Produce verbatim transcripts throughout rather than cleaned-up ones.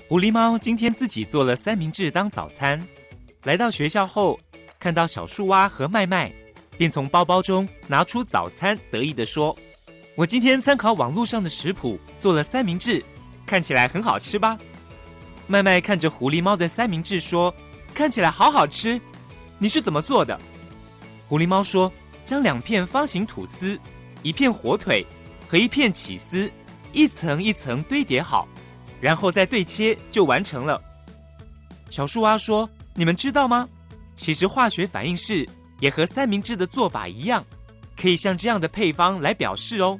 狐狸猫今天自己做了三明治当早餐，来到学校后，看到小树蛙和麦麦，便从包包中拿出早餐，得意地说：“我今天参考网络上的食谱做了三明治，看起来很好吃吧？”麦麦看着狐狸猫的三明治说：“看起来好好吃，你是怎么做的？”狐狸猫说：“将两片方形吐司、一片火腿和一片起司一层一层堆叠好，然后再对切就完成了。”小树蛙说：“你们知道吗？其实化学反应式也和三明治的做法一样，可以像这样的配方来表示哦。”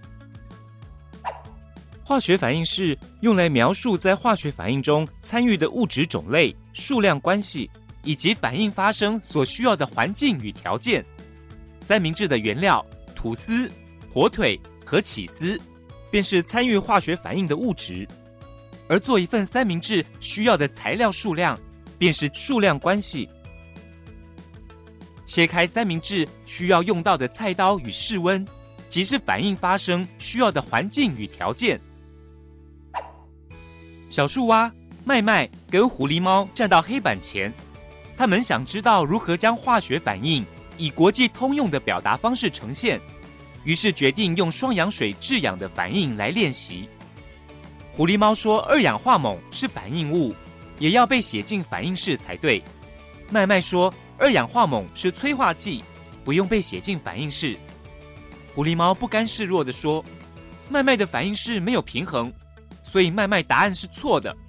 化学反应式用来描述在化学反应中参与的物质种类、数量关系，以及反应发生所需要的环境与条件。三明治的原料吐司、火腿和起司，便是参与化学反应的物质。而做一份三明治需要的材料数量，便是数量关系。切开三明治需要用到的菜刀与室温，即是反应发生需要的环境与条件。小树蛙、麦麦跟狐狸猫站到黑板前，他们想知道如何将化学反应以国际通用的表达方式呈现，于是决定用双氧水制氧的反应来练习。狐狸猫说二氧化锰是反应物，也要被写进反应式才对。麦麦说二氧化锰是催化剂，不用被写进反应式。狐狸猫不甘示弱地说：“麦麦的反应式没有平衡，所以麦麦答案是错的。”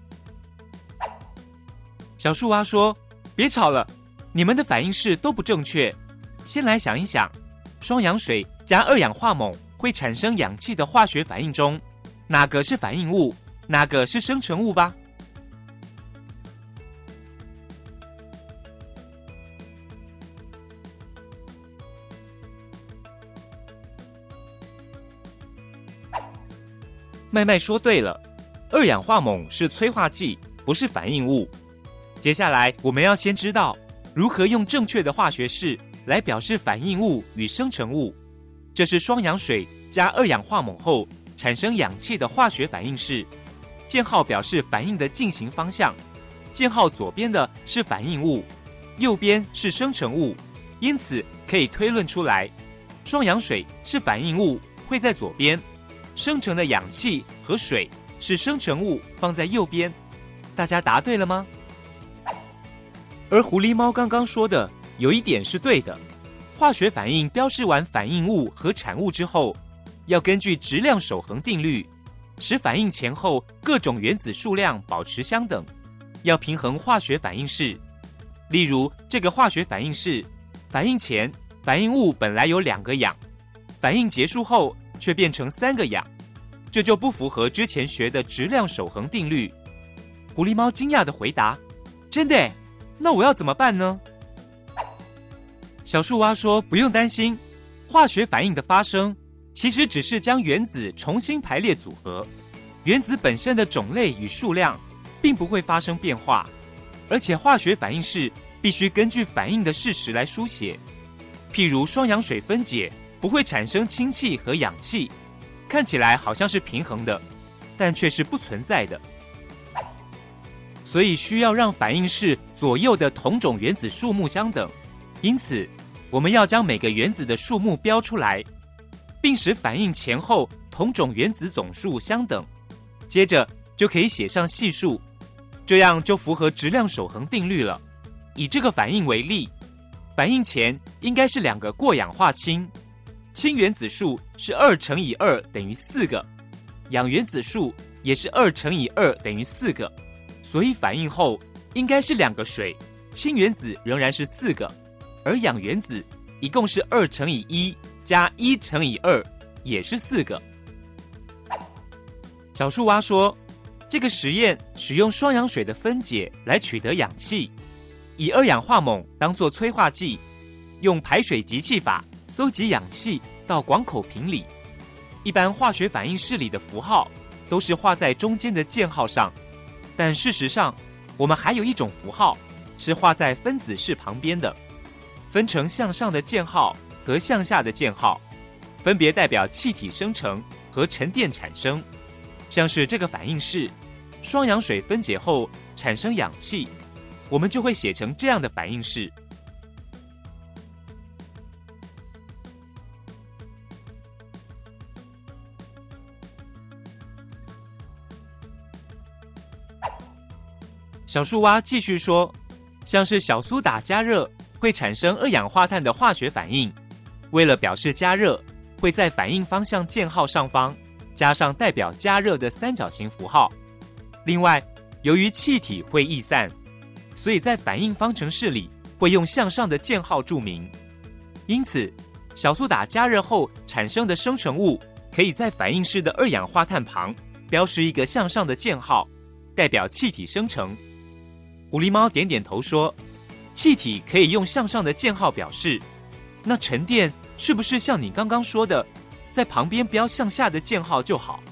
小树蛙说：“别吵了，你们的反应式都不正确。先来想一想，双氧水加二氧化锰会产生氧气的化学反应中，哪个是反应物，哪个是生成物吧。”麦麦说对了，二氧化锰是催化剂，不是反应物。接下来我们要先知道如何用正确的化学式来表示反应物与生成物。这是双氧水加二氧化锰后产生氧气的化学反应式。箭号表示反应的进行方向，箭号左边的是反应物，右边是生成物，因此可以推论出来，双氧水是反应物，会在左边，生成的氧气和水是生成物，放在右边。大家答对了吗？而狐狸猫刚刚说的有一点是对的，化学反应标示完反应物和产物之后，要根据质量守恒定律，使反应前后各种原子数量保持相等，要平衡化学反应式。例如这个化学反应式，反应前反应物本来有两个氧，反应结束后却变成三个氧，这就不符合之前学的质量守恒定律。狐狸猫惊讶地回答：“真的耶？那我要怎么办呢？”小树蛙说：“不用担心，化学反应的发生其实只是将原子重新排列组合，原子本身的种类与数量并不会发生变化，而且化学反应式必须根据反应的事实来书写。譬如双氧水分解不会产生氢气和氧气，看起来好像是平衡的，但却是不存在的。所以需要让反应式左右的同种原子数目相等，因此我们要将每个原子的数目标出来，并使反应前后同种原子总数相等，接着就可以写上系数，这样就符合质量守恒定律了。以这个反应为例，反应前应该是两个过氧化氢，氢原子数是二乘以二等于四个，氧原子数也是二乘以二等于四个，所以反应后应该是两个水，氢原子仍然是四个，而氧原子一共是二乘以一加一乘以二，也是四个。小树蛙说，这个实验使用双氧水的分解来取得氧气，以二氧化锰当作催化剂，用排水集气法搜集氧气到广口瓶里。一般化学反应式里的符号都是画在中间的箭号上，但事实上我们还有一种符号是画在分子式旁边的，分成向上的箭号和向下的箭号，分别代表气体生成和沉淀产生。像是这个反应式， 双氧水分解后产生氧气，我们就会写成这样的反应式。小树蛙继续说，像是小苏打加热会产生二氧化碳的化学反应，为了表示加热，会在反应方向箭号上方加上代表加热的三角形符号。另外，由于气体会逸散，所以在反应方程式里会用向上的箭号注明。因此，小苏打加热后产生的生成物可以在反应式的二氧化碳旁标示一个向上的箭号，代表气体生成。狐狸猫点点头说，气体可以用向上的箭号表示，那沉淀是不是像你刚刚说的，在旁边标向下的箭号就好？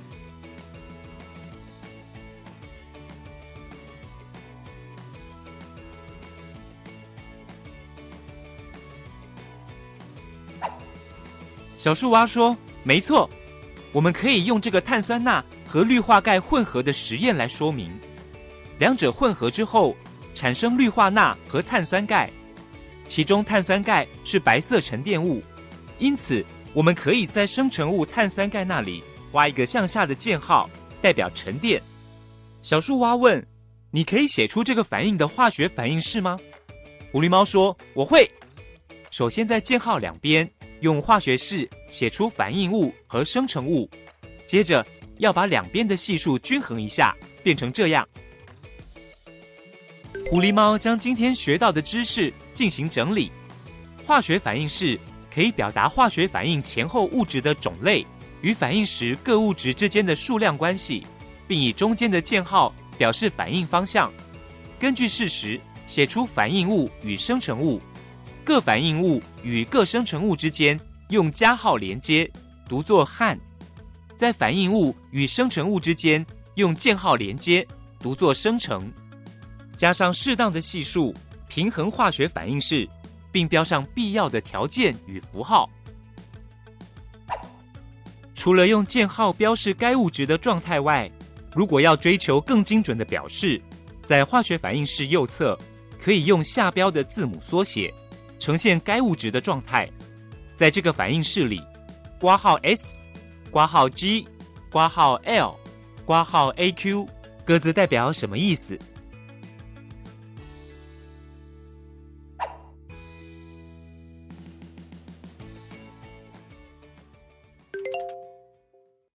小树蛙说，没错，我们可以用这个碳酸钠和氯化钙混合的实验来说明。两者混合之后产生氯化钠和碳酸钙，其中碳酸钙是白色沉淀物，因此我们可以在生成物碳酸钙那里画一个向下的箭号，代表沉淀。小树蛙问，你可以写出这个反应的化学反应式吗？狐狸猫说，我会。首先在箭号两边用化学式写出反应物和生成物，接着要把两边的系数均衡一下，变成这样。狐狸猫将今天学到的知识进行整理。化学反应式可以表达化学反应前后物质的种类与反应时各物质之间的数量关系，并以中间的箭号表示反应方向。根据事实写出反应物与生成物，各反应物与各生成物之间用加号连接，读作氦；在反应物与生成物之间用箭号连接，读作生成。加上适当的系数，平衡化学反应式，并标上必要的条件与符号。除了用箭号标示该物质的状态外，如果要追求更精准的表示，在化学反应式右侧可以用下标的字母缩写，呈现该物质的状态。在这个反应式里，括号 S、括号 G、括号 L、括号 A Q 各自代表什么意思？